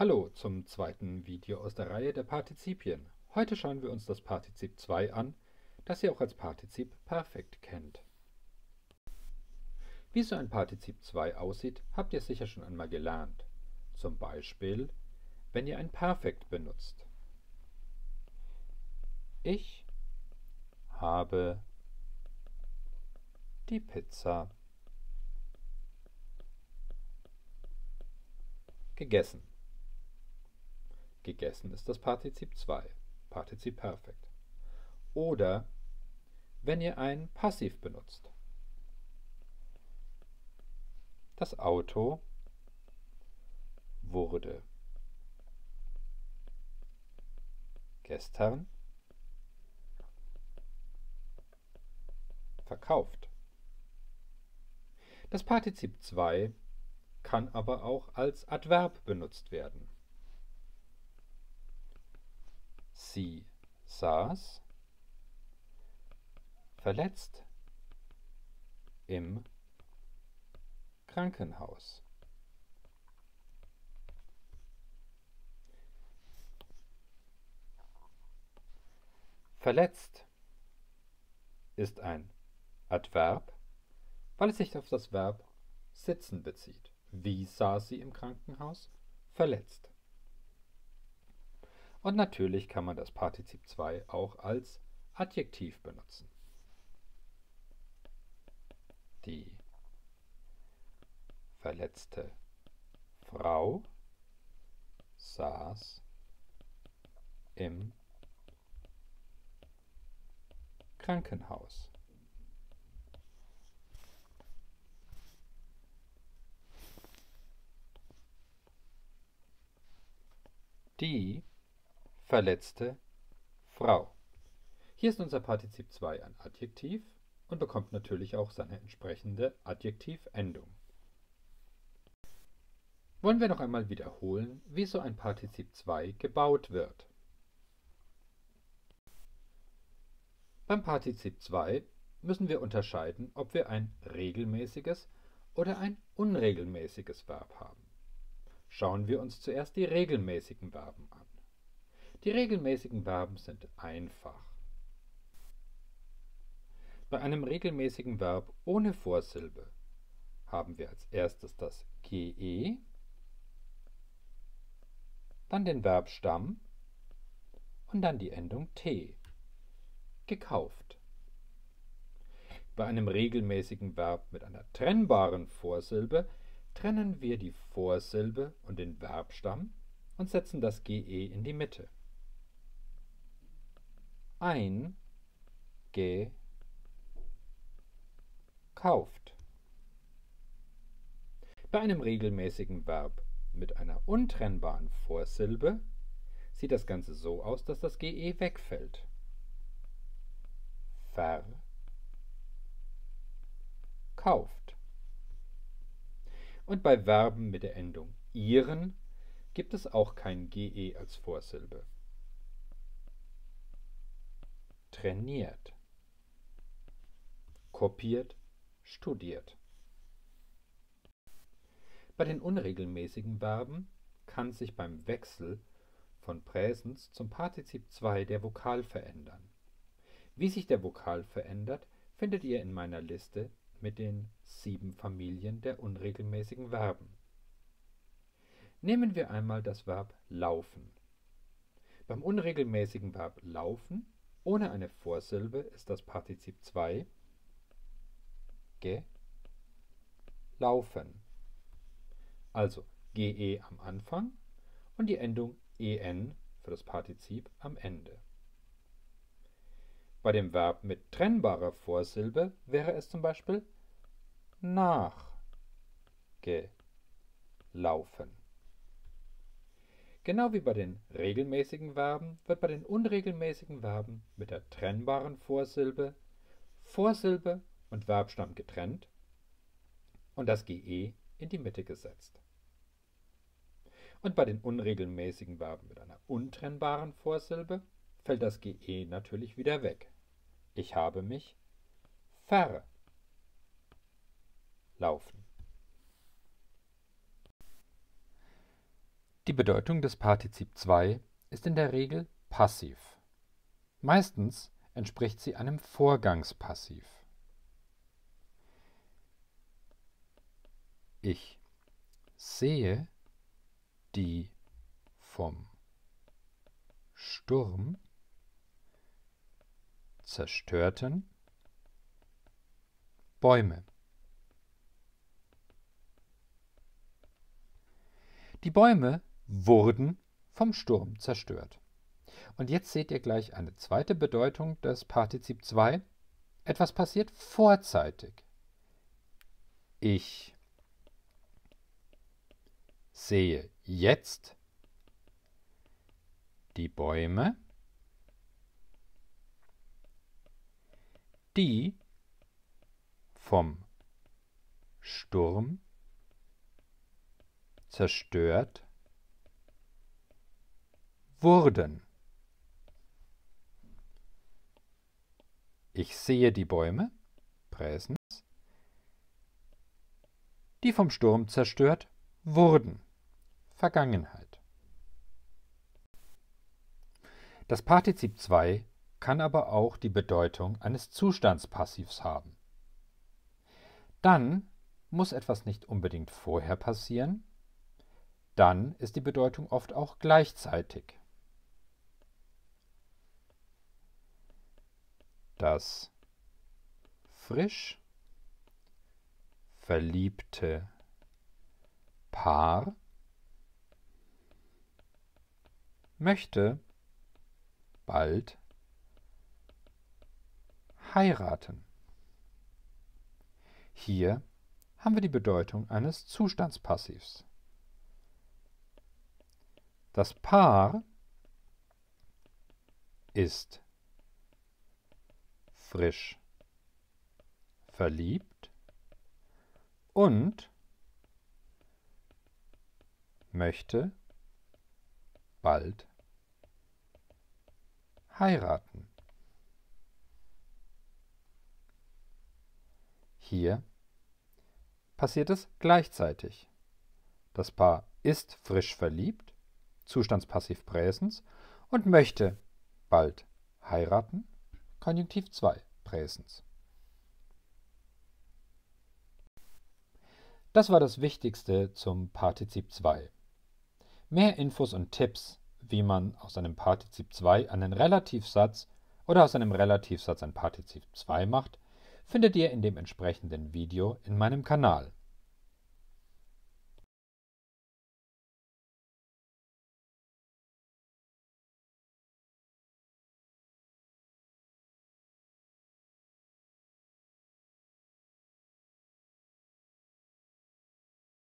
Hallo zum zweiten Video aus der Reihe der Partizipien. Heute schauen wir uns das Partizip 2 an, das ihr auch als Partizip Perfekt kennt. Wie so ein Partizip 2 aussieht, habt ihr sicher schon einmal gelernt. Zum Beispiel, wenn ihr ein Perfekt benutzt. Ich habe die Pizza gegessen. Gegessen ist das Partizip 2, Partizip Perfekt. Oder wenn ihr ein Passiv benutzt. Das Auto wurde gestern verkauft. Das Partizip 2 kann aber auch als Adverb benutzt werden. Sie saß verletzt im Krankenhaus. Verletzt ist ein Adverb, weil es sich auf das Verb sitzen bezieht. Wie saß sie im Krankenhaus? Verletzt. Und natürlich kann man das Partizip 2 auch als Adjektiv benutzen. Die verletzte Frau saß im Krankenhaus. Die verletzte Frau. Hier ist unser Partizip 2 ein Adjektiv und bekommt natürlich auch seine entsprechende Adjektivendung. Wollen wir noch einmal wiederholen, wie so ein Partizip 2 gebaut wird. Beim Partizip 2 müssen wir unterscheiden, ob wir ein regelmäßiges oder ein unregelmäßiges Verb haben. Schauen wir uns zuerst die regelmäßigen Verben an. Die regelmäßigen Verben sind einfach. Bei einem regelmäßigen Verb ohne Vorsilbe haben wir als erstes das GE, dann den Verbstamm und dann die Endung T. Gekauft. Bei einem regelmäßigen Verb mit einer trennbaren Vorsilbe trennen wir die Vorsilbe und den Verbstamm und setzen das GE in die Mitte. Kauft. Bei einem regelmäßigen Verb mit einer untrennbaren Vorsilbe sieht das Ganze so aus, dass das GE wegfällt. Verkauft. Und bei Verben mit der Endung ihren gibt es auch kein GE als Vorsilbe. Trainiert. Kopiert, studiert. Bei den unregelmäßigen Verben kann sich beim Wechsel von Präsens zum Partizip 2 der Vokal verändern. Wie sich der Vokal verändert, findet ihr in meiner Liste mit den 7 Familien der unregelmäßigen Verben. Nehmen wir einmal das Verb laufen. Beim unregelmäßigen Verb laufen ohne eine Vorsilbe ist das Partizip 2 gelaufen. Also GE am Anfang und die Endung EN für das Partizip am Ende. Bei dem Verb mit trennbarer Vorsilbe wäre es zum Beispiel nachgelaufen. Genau wie bei den regelmäßigen Verben wird bei den unregelmäßigen Verben mit der trennbaren Vorsilbe Vorsilbe und Verbstamm getrennt und das GE in die Mitte gesetzt. Und bei den unregelmäßigen Verben mit einer untrennbaren Vorsilbe fällt das GE natürlich wieder weg. Ich habe mich verlaufen. Die Bedeutung des Partizip 2 ist in der Regel passiv. Meistens entspricht sie einem Vorgangspassiv. Ich sehe die vom Sturm zerstörten Bäume. Die Bäume wurden vom Sturm zerstört. Und jetzt seht ihr gleich eine zweite Bedeutung des Partizip 2. Etwas passiert vorzeitig. Ich sehe jetzt die Bäume, die vom Sturm zerstört wurden. Ich sehe die Bäume, Präsens, die vom Sturm zerstört wurden, Vergangenheit. Das Partizip 2 kann aber auch die Bedeutung eines Zustandspassivs haben. Dann muss etwas nicht unbedingt vorher passieren, dann ist die Bedeutung oft auch gleichzeitig. Das frisch verliebte Paar möchte bald heiraten. Hier haben wir die Bedeutung eines Zustandspassivs. Das Paar ist frisch verliebt und möchte bald heiraten. Hier passiert es gleichzeitig. Das Paar ist frisch verliebt, Zustandspassiv Präsens, und möchte bald heiraten, Konjunktiv 2 Präsens. Das war das Wichtigste zum Partizip 2. Mehr Infos und Tipps, wie man aus einem Partizip 2 einen Relativsatz oder aus einem Relativsatz ein Partizip 2 macht, findet ihr in dem entsprechenden Video in meinem Kanal.